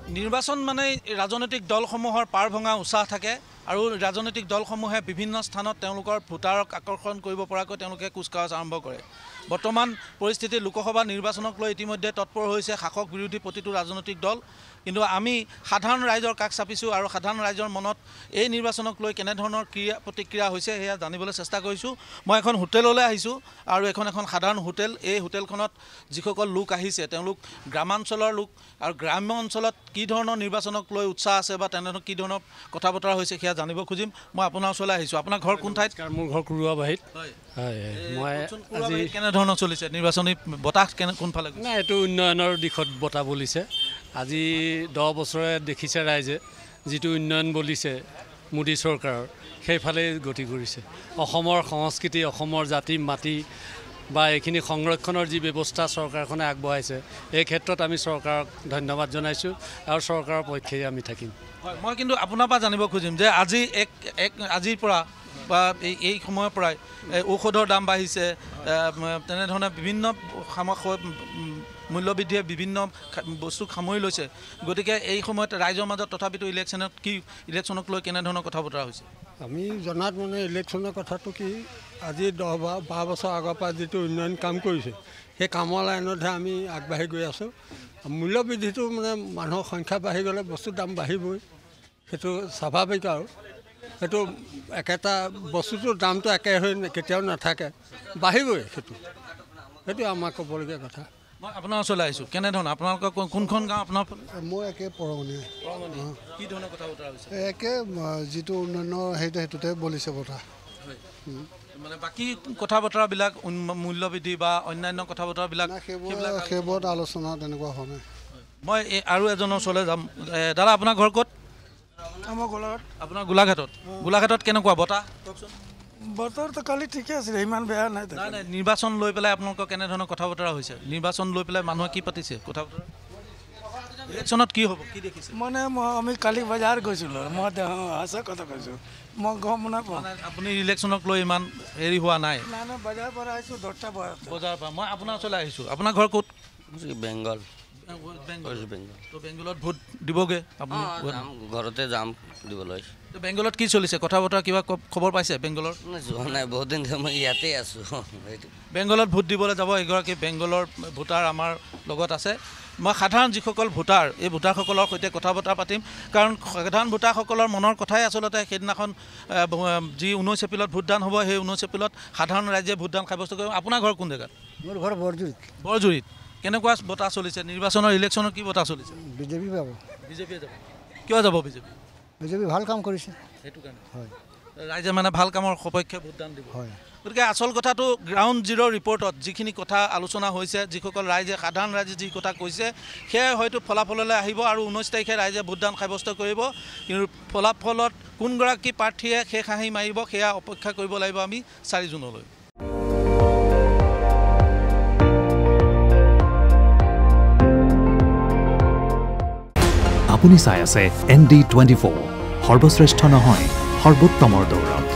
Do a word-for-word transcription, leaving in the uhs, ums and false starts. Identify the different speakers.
Speaker 1: নিৰ্বাচন মানে ৰাজনৈতিক দলসমূহৰ পাৰ ভঙা উৎসাহ থাকে আৰু ৰাজনৈতিক দলসমূহে বিভিন্ন স্থানত তেওঁলোকৰ ভোটাৰক আকৰ্ষণ কৰিব পৰাকৈ তেওঁলোকে কুচকাৱাজ আৰম্ভ কৰে বৰ্তমান পৰিস্থিতি লোকসভা নিৰ্বাচনক লৈ ইতিমধ্যে তৎপৰ হৈছে শাসক বিৰোধী প্ৰতিটো ৰাজনৈতিক দল কিন্তু আমি সাধাৰণ ৰাইজৰ কাষ চাপিছোঁ আৰু সাধাৰণ ৰাইজৰ মনত এই নিৰ্বাচনক লৈ কেনে ধৰণৰ ক্ৰিয়া প্ৰতিক্ৰিয়া হৈছে সেয়া জানিবলৈ চেষ্টা কৰিছোঁ মই এখন হোটেললৈ আহিছোঁ আৰু এখন এখন সাধাৰণ হোটেল এই হোটেলখনত যিসকল লোক আহিছে তেওঁলোক গ্ৰামাঞ্চলৰ লোক আৰু গ্ৰাম্য অঞ্চলত কি ধৰণৰ নিৰ্বাচনক লৈ উৎসাহ আছে বা তেনেধৰণৰ কি ধৰণৰ কথা বতৰা হৈছে সেয়া জানিব খুজিম মই আপোনাৰ ওচৰলৈ আহিছোঁ আপোনাৰ ঘৰ কোন ঠাইত
Speaker 2: মোৰ ঘৰ কুৰুৱাবাহীত হয় মই আজি
Speaker 1: কেনে ধৰণৰ চলিছে নিৰ্বাচনী বতাহ কেনে কোনফালে
Speaker 2: নাই এইটো উন্নয়নৰ দিশত বতাহ বলিছে আজি দহ বছৰে দেখিছে ৰাইজে যিটো উন্নয়ন বলিছে মোদী চৰকাৰৰ সেইফালে গতি কৰিছে অসমৰ সংস্কৃতি অসমৰ জাতি মাটি বা এইখিনি সংৰক্ষণৰ যি ব্যৱস্থা চৰকাৰখনে আগবঢ়াইছে এই ক্ষেত্ৰত আমি চৰকাৰক ধন্যবাদ জনাইছোঁ আৰু চৰকাৰৰ পক্ষেই আমি থাকিম
Speaker 1: হয় মই কিন্তু আপোনাৰ পৰা জানিব খুজিম যে আজি এক এক আজিৰ পৰা বা এই এই সময়ৰ পৰাই ঔষধৰ দাম বাঢ়িছে তেনেধৰণে বিভিন্ন মূল্যবৃদ্ধিয়ে বিভিন্ন বস্তু সামৰি লৈছে গতিকে এই সময়ত ৰাইজৰ মাজত তথাপিতো ইলেকশ্যনত কি ইলেকশ্যনক লৈ কেনেধৰণৰ কথা বতৰা হৈছে
Speaker 3: আমি জনাত মানে ইলেকশ্যনৰ কথাটো কি আজি দহ বাৰ বাৰ বছৰ আগৰ পৰা যিটো উন্নয়ন কাম কৰিছে সেই কামৰ লাইনতহে আমি আগবাঢ়ি গৈ আছোঁ মূল্যবৃদ্ধিটো মানে মানুহৰ সংখ্যা বাঢ়ি গ'লে বস্তুৰ দাম বাঢ়িবই সেইটো স্বাভাৱিক আৰু সেইটো একেটা বস্তুটোৰ দামটো একে হৈ কেতিয়াও নাথাকে বাঢ়িবই সেইটো সেইটো আমাৰ ক'বলগীয়া কথা
Speaker 1: মই আপোনাৰ ওচৰলৈ আহিছোঁ কেনেধৰণৰ আপোনালোকৰ কোনখন গাঁও আপোনাৰ
Speaker 4: মই একে পৰমণি
Speaker 1: কি ধৰণৰ কথা বতৰা হৈছে
Speaker 4: একে যিটো উন্নয়নৰ সেইটো সেইটোতে বলিছে কথা
Speaker 1: মানে বাকী কথা বতৰাবিলাক মূল্যবৃদ্ধি বা অন্যান্য কথা বতৰাবিলাক
Speaker 4: সেইবোৰত আলোচনা তেনেকুৱা হোৱা নাই
Speaker 1: মই এই আৰু এজনৰ ওচৰলৈ যাম দাদা আপোনাৰ ঘৰ ক'ত
Speaker 5: আমাৰ গোলাঘাট
Speaker 1: আপোনাৰ গোলাঘাটত গোলাঘাটত কেনেকুৱা বতাহ কওকচোন
Speaker 5: বতৰটো কালি ঠিকে আছিলে ইমান বেয়া নাই
Speaker 1: নাই নাই নিৰ্বাচন লৈ পেলাই আপোনালোকৰ কেনেধৰণৰ কথা বতৰা হৈছে নিৰ্বাচন লৈ পেলাই মানুহে কি পাতিছে কথা বতৰা ইলেকশ্যনত কি হ'ব কি দেখিছে
Speaker 5: মানে মই আমি কালি বজাৰ গৈছিলোঁ মই আছে কথা কৈছোঁ মই গম নাপাওঁ
Speaker 1: আপুনি ইলেকশ্যনক লৈ ইমান হেৰি হোৱা নাই
Speaker 5: নাই নাই বজাৰৰ পৰা আহিছোঁ দহটা
Speaker 1: বজাৰৰ পৰা মই আপোনাৰ ওচৰলৈ আহিছোঁ আপোনাৰ ঘৰ ক'ত
Speaker 6: বেংগল
Speaker 1: তো বেংগলত ভোট দিবগৈ আপুনি
Speaker 6: ঘৰতে যাম দিবলৈ
Speaker 1: তো বেংগলত কি চলিছে কথা বতৰা কিবা খবৰ পাইছে বেংগলৰ
Speaker 6: যোৱা নাই বহুত দিন মই ইয়াতে আছোঁ
Speaker 1: বেংগলত ভোট দিবলৈ যাব এগৰাকী বেংগলৰ ভোটাৰ আমাৰ লগত আছে মই সাধাৰণ যিসকল ভোটাৰ এই ভোটাৰসকলৰ সৈতে কথা বতৰা পাতিম কাৰণ সাধাৰণ ভোটাৰসকলৰ মনৰ কথাই আচলতে সেইদিনাখন যি ঊনৈছ এপ্ৰিলত ভোটদান হ'ব সেই ঊনৈছ এপ্ৰিলত সাধাৰণ ৰাইজে ভোটদান সাব্যস্ত কৰিব আপোনাৰ ঘৰ কোন জেগাত
Speaker 4: মোৰ ঘৰ বৰজুৰিত
Speaker 1: বৰজুৰিত কেনেকুৱা বতাহ চলিছে নিৰ্বাচনৰ ইলেকশ্যনৰ কি বতাহ চলিছে
Speaker 4: বিজেপি পাব
Speaker 1: বিজেপিয়ে যাব কিয় যাব বিজেপি
Speaker 4: বিজেপি ভাল কাম কৰিছে
Speaker 1: সেইটো কাৰণে
Speaker 4: হয়
Speaker 1: ৰাইজে মানে ভাল কামৰ সপক্ষে ভোটদান দিব
Speaker 4: হয়
Speaker 1: গতিকে আচল কথাটো গ্ৰাউণ্ড জিৰ' ৰিপৰ্টত যিখিনি কথা আলোচনা হৈছে যিসকল ৰাইজে সাধাৰণ ৰাইজে যি কথা কৈছে সেয়াই হয়তো ফলাফললৈ আহিব আৰু ঊনৈছ তাৰিখে ৰাইজে ভোটদান সাব্যস্ত কৰিব কিন্তু ফলাফলত কোনগৰাকী প্ৰাৰ্থীয়ে শেষ হাঁহি মাৰিব সেয়া অপেক্ষা কৰিব লাগিব আমি চাৰি জুনলৈ
Speaker 7: আপুনি চাই আছে এন ডি টুৱেণ্টি ফ'ৰ সৰ্বশ্ৰেষ্ঠ নহয় সৰ্বোত্তমৰ দৌৰ